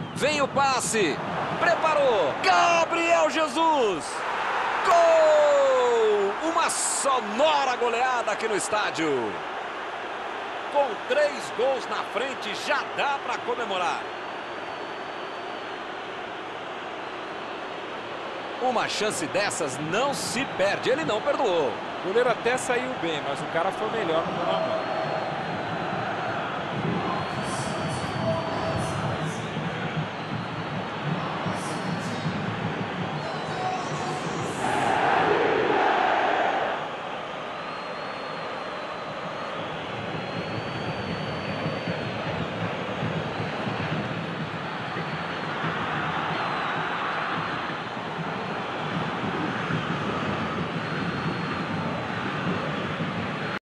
Vem o passe. Preparou. Gabriel Jesus. Gol! Uma sonora goleada aqui no estádio. Com 3 gols na frente, já dá para comemorar. Uma chance dessas não se perde. Ele não perdoou. O goleiro até saiu bem, mas o cara foi melhor no mano a mano.